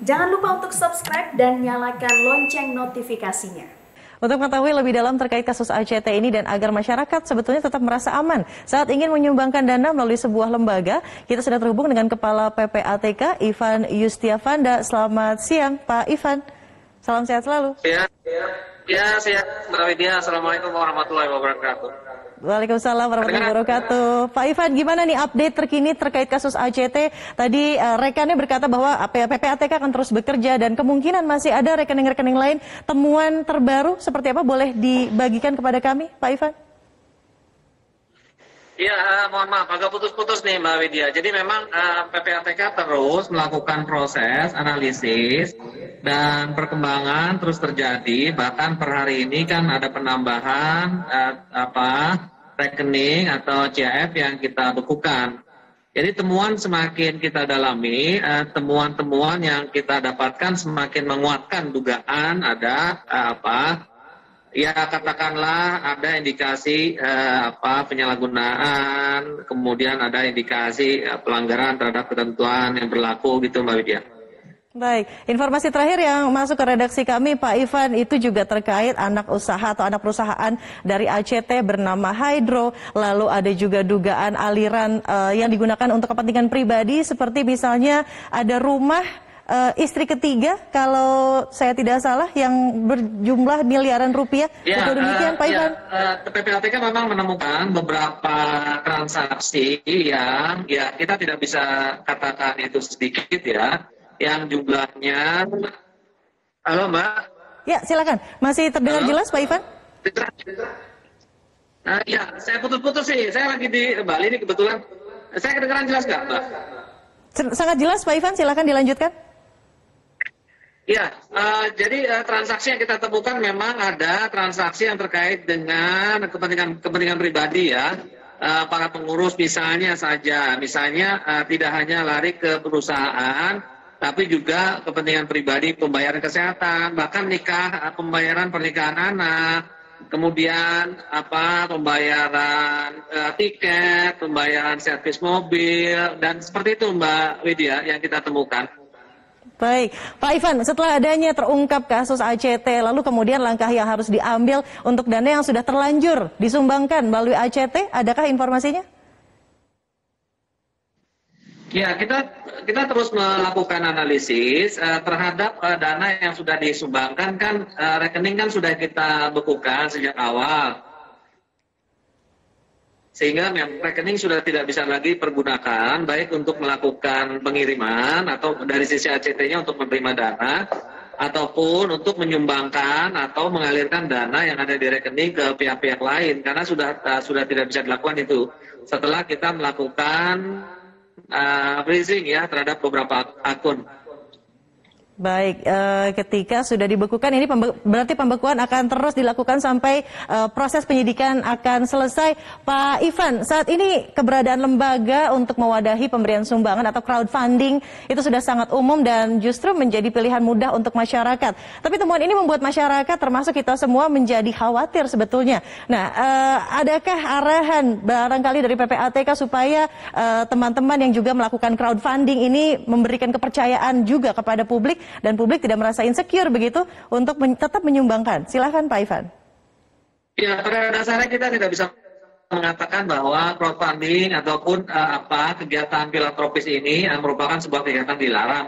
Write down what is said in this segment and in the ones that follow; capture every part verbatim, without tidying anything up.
Jangan lupa untuk subscribe dan nyalakan lonceng notifikasinya. Untuk mengetahui lebih dalam terkait kasus A C T ini dan agar masyarakat sebetulnya tetap merasa aman saat ingin menyumbangkan dana melalui sebuah lembaga, kita sudah terhubung dengan Kepala P P A T K, Ivan Yustiavanda. Selamat siang, Pak Ivan. Salam sehat selalu. Ya, ya, ya siang, Mbak Widya. Assalamualaikum warahmatullahi wabarakatuh. Waalaikumsalam warahmatullahi wabarakatuh. Pak Ivan, gimana nih update terkini terkait kasus A C T? Tadi uh, rekannya berkata bahwa P P A T K akan terus bekerja dan kemungkinan masih ada rekening-rekening lain. Temuan terbaru seperti apa boleh dibagikan kepada kami, Pak Ivan? Ya, uh, mohon maaf, agak putus-putus nih Mbak Widya. Jadi memang uh, P P A T K terus melakukan proses analisis dan perkembangan terus terjadi. Bahkan per hari ini kan ada penambahan uh, apa rekening atau C A F yang kita bekukan. Jadi temuan semakin kita dalami, temuan-temuan uh, yang kita dapatkan semakin menguatkan dugaan ada uh, apa ya katakanlah ada indikasi uh, apa penyalahgunaan, kemudian ada indikasi uh, pelanggaran terhadap ketentuan yang berlaku gitu Mbak Widya. Baik, informasi terakhir yang masuk ke redaksi kami Pak Ivan itu juga terkait anak usaha atau anak perusahaan dari A C T bernama Hydro, lalu ada juga dugaan aliran uh, yang digunakan untuk kepentingan pribadi seperti misalnya ada rumah uh, istri ketiga kalau saya tidak salah yang berjumlah miliaran rupiah. Ya, Betul demikian uh, Pak ya, Ivan? Uh, P P A T K memang menemukan beberapa transaksi yang ya kita tidak bisa katakan itu sedikit ya. Yang jumlahnya, halo Mbak? Ya silakan, masih terdengar halo? Jelas Pak Ivan? Nah, ya, saya putus-putus sih, saya lagi di Bali ini kebetulan. Saya kedengaran jelas nggak Mbak? Sangat jelas Pak Ivan, silakan dilanjutkan. Ya, uh, jadi uh, transaksi yang kita temukan memang ada transaksi yang terkait dengan kepentingan kepentingan pribadi ya. Uh, para pengurus misalnya saja, misalnya uh, tidak hanya lari ke perusahaan, tapi juga kepentingan pribadi, pembayaran kesehatan, bahkan nikah, pembayaran pernikahan anak, kemudian apa pembayaran uh, tiket, pembayaran servis mobil, dan seperti itu Mbak Widya yang kita temukan. Baik, Pak Ivan, setelah adanya terungkap kasus A C T, lalu kemudian langkah yang harus diambil untuk dana yang sudah terlanjur disumbangkan melalui A C T, adakah informasinya? Ya, kita kita terus melakukan analisis uh, terhadap uh, dana yang sudah disumbangkan kan uh, rekening kan sudah kita bekukan sejak awal. Sehingga memang rekening sudah tidak bisa lagi pergunakan baik untuk melakukan pengiriman atau dari sisi A C T-nya untuk menerima dana ataupun untuk menyumbangkan atau mengalirkan dana yang ada di rekening ke pihak-pihak lain karena sudah uh, sudah tidak bisa dilakukan itu. Setelah kita melakukan Uh, freezing ya terhadap beberapa akun. Baik, uh, ketika sudah dibekukan ini pembe berarti pembekuan akan terus dilakukan sampai uh, proses penyidikan akan selesai. Pak Ivan, saat ini keberadaan lembaga untuk mewadahi pemberian sumbangan atau crowdfunding itu sudah sangat umum dan justru menjadi pilihan mudah untuk masyarakat. Tapi temuan ini membuat masyarakat termasuk kita semua menjadi khawatir sebetulnya. Nah, uh, adakah arahan barangkali dari P P A T K supaya teman-teman uh, yang juga melakukan crowdfunding ini memberikan kepercayaan juga kepada publik dan publik tidak merasa insecure begitu untuk men tetap menyumbangkan? Silahkan Pak Ivan. Ya, pada dasarnya kita tidak bisa mengatakan bahwa crowdfunding ataupun uh, apa kegiatan filantropis ini uh, merupakan sebuah kegiatan dilarang.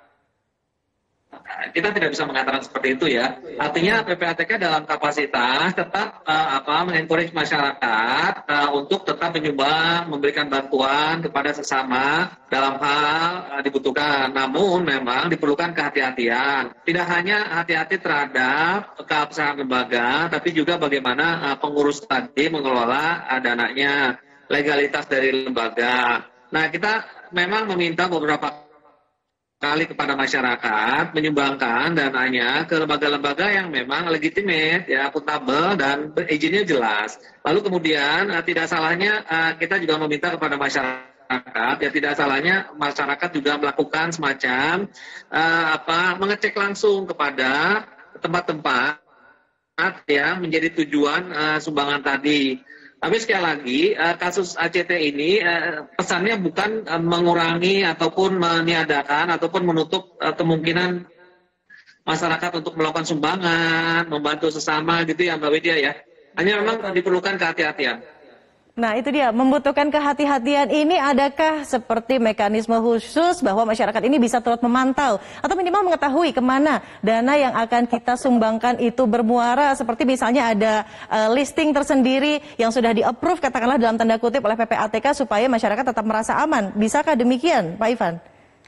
Kita tidak bisa mengatakan seperti itu ya. Artinya P P A T K dalam kapasitas tetap uh, apa mengencourage masyarakat uh, untuk tetap menyumbang, memberikan bantuan kepada sesama dalam hal uh, dibutuhkan. Namun memang diperlukan kehati-hatian. Tidak hanya hati-hati terhadap keabsahan lembaga, tapi juga bagaimana uh, pengurus tadi mengelola uh, dananya, legalitas dari lembaga. Nah, kita memang meminta beberapa kali kepada masyarakat menyumbangkan dananya ke lembaga-lembaga yang memang legitimate, ya, akuntabel dan izinnya jelas. Lalu kemudian uh, tidak salahnya uh, kita juga meminta kepada masyarakat, ya tidak salahnya masyarakat juga melakukan semacam uh, apa mengecek langsung kepada tempat-tempat ya menjadi tujuan uh, sumbangan tadi. Tapi sekali lagi, uh, kasus A C T ini uh, pesannya bukan uh, mengurangi ataupun meniadakan ataupun menutup uh, kemungkinan masyarakat untuk melakukan sumbangan, membantu sesama gitu ya Mbak Widya ya. Hanya memang diperlukan kehati-hatian. Nah itu dia, membutuhkan kehati-hatian ini adakah seperti mekanisme khusus bahwa masyarakat ini bisa turut memantau atau minimal mengetahui kemana dana yang akan kita sumbangkan itu bermuara, seperti misalnya ada uh, listing tersendiri yang sudah di-approve katakanlah dalam tanda kutip oleh P P A T K supaya masyarakat tetap merasa aman. Bisakah demikian Pak Ivan?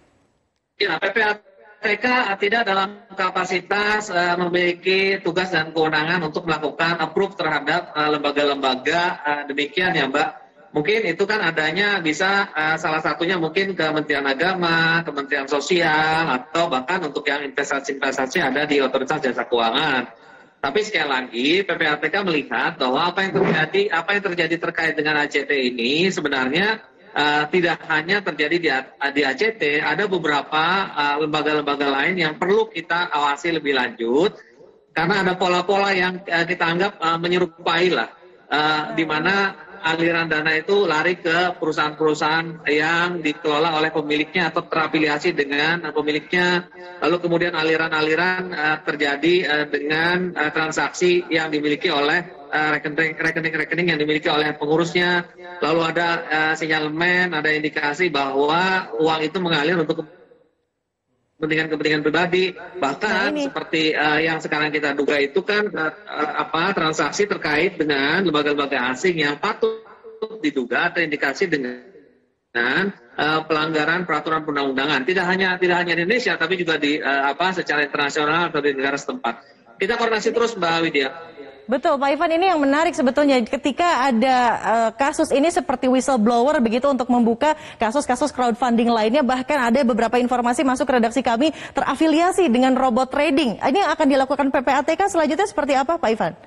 Ya, P P A T K tidak dalam kapasitas uh, memiliki tugas dan kewenangan untuk melakukan approve terhadap lembaga-lembaga uh, uh, demikian ya Mbak. Mungkin itu kan adanya bisa uh, salah satunya mungkin Kementerian Agama, Kementerian Sosial, atau bahkan untuk yang investasi-investasi ada di Otoritas Jasa Keuangan. Tapi sekali lagi P P A T K melihat bahwa apa yang terjadi apa yang terjadi terkait dengan A C T ini sebenarnya Uh, tidak hanya terjadi di, di A C T, ada beberapa lembaga-lembaga uh, lain yang perlu kita awasi lebih lanjut karena ada pola-pola yang uh, kita anggap uh, menyerupai lah, uh, di mana aliran dana itu lari ke perusahaan-perusahaan yang dikelola oleh pemiliknya atau terafiliasi dengan pemiliknya, lalu kemudian aliran-aliran uh, terjadi uh, dengan uh, transaksi yang dimiliki oleh rekening-rekening yang dimiliki oleh pengurusnya, lalu ada uh, sinyalemen, ada indikasi bahwa uang itu mengalir untuk kepentingan-kepentingan pribadi, bahkan nah, seperti uh, yang sekarang kita duga itu kan uh, apa transaksi terkait dengan lembaga-lembaga asing yang patut diduga terindikasi dengan dengan uh, pelanggaran peraturan perundang-undangan. Tidak hanya tidak hanya di Indonesia, tapi juga di uh, apa secara internasional atau di negara setempat. Kita koordinasi terus Mbak Widya. Betul, Pak Ivan, ini yang menarik sebetulnya ketika ada uh, kasus ini seperti whistleblower begitu untuk membuka kasus-kasus crowdfunding lainnya, bahkan ada beberapa informasi masuk ke redaksi kami terafiliasi dengan robot trading. Ini yang akan dilakukan P P A T K selanjutnya seperti apa, Pak Ivan?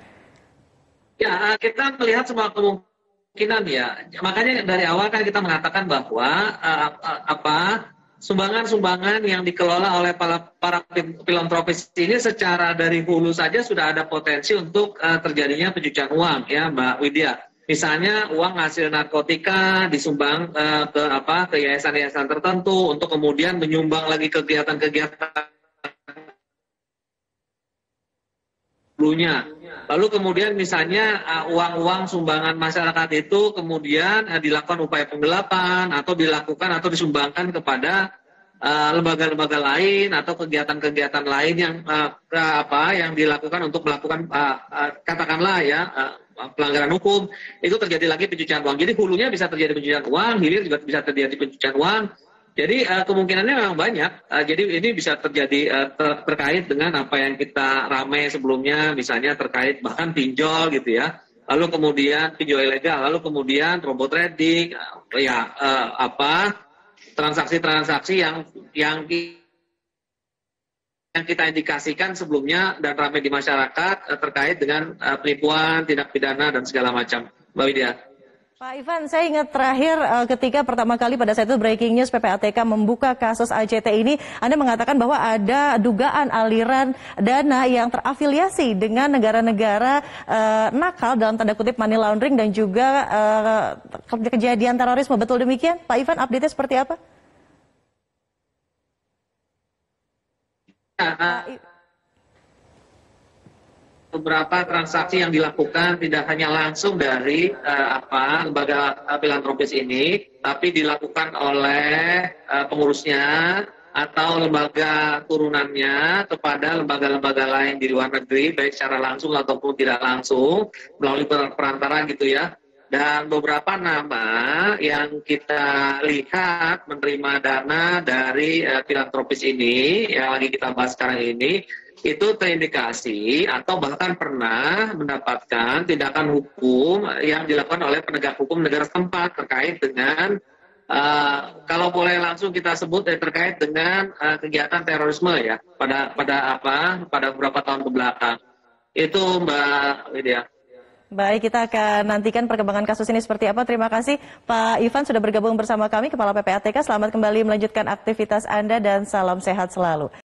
Ya, kita melihat semua kemungkinan ya. Makanya dari awal kan kita mengatakan bahwa uh, uh, apa sumbangan-sumbangan yang dikelola oleh para, para filantropis ini secara dari hulu saja sudah ada potensi untuk uh, terjadinya pencucian uang ya Mbak Widya. Misalnya uang hasil narkotika disumbang uh, ke apa ke yayasan-yayasan tertentu untuk kemudian menyumbang lagi kegiatan-kegiatan dulunya. Lalu kemudian misalnya uh, uang-uang sumbangan masyarakat itu kemudian uh, dilakukan upaya penggelapan atau dilakukan atau disumbangkan kepada lembaga-lembaga uh, lain atau kegiatan-kegiatan lain yang uh, apa yang dilakukan untuk melakukan uh, uh, katakanlah ya uh, pelanggaran hukum, itu terjadi lagi pencucian uang. Jadi hulunya bisa terjadi pencucian uang, hilir juga bisa terjadi pencucian uang. Jadi uh, kemungkinannya memang banyak. Uh, jadi ini bisa terjadi uh, ter terkait dengan apa yang kita ramai sebelumnya, misalnya terkait bahkan pinjol gitu ya. Lalu kemudian pinjol ilegal, lalu kemudian robot trading, uh, ya uh, apa transaksi-transaksi yang yang yang kita indikasikan sebelumnya dan ramai di masyarakat uh, terkait dengan uh, penipuan, tindak pidana dan segala macam, Mbak Widya. Pak Ivan, saya ingat terakhir uh, ketika pertama kali pada saat itu breaking news P P A T K membuka kasus A C T ini, Anda mengatakan bahwa ada dugaan aliran dana yang terafiliasi dengan negara-negara uh, nakal dalam tanda kutip money laundering dan juga uh, kejadian terorisme. Betul demikian? Pak Ivan, update-nya seperti apa? Ya, uh... beberapa transaksi yang dilakukan tidak hanya langsung dari uh, apa lembaga filantropis ini, tapi dilakukan oleh uh, pengurusnya atau lembaga turunannya kepada lembaga-lembaga lain di luar negeri, baik secara langsung ataupun tidak langsung melalui perantara gitu ya. Dan beberapa nama yang kita lihat menerima dana dari uh, filantropis ini yang lagi kita bahas sekarang ini, itu terindikasi atau bahkan pernah mendapatkan tindakan hukum yang dilakukan oleh penegak hukum negara setempat terkait dengan uh, kalau boleh langsung kita sebut eh, terkait dengan uh, kegiatan terorisme ya pada pada apa pada beberapa tahun kebelakang. Itu Mbak Widya. Baik, kita akan nantikan perkembangan kasus ini seperti apa. Terima kasih Pak Ivan sudah bergabung bersama kami, Kepala P P A T K. Selamat kembali melanjutkan aktivitas Anda dan salam sehat selalu.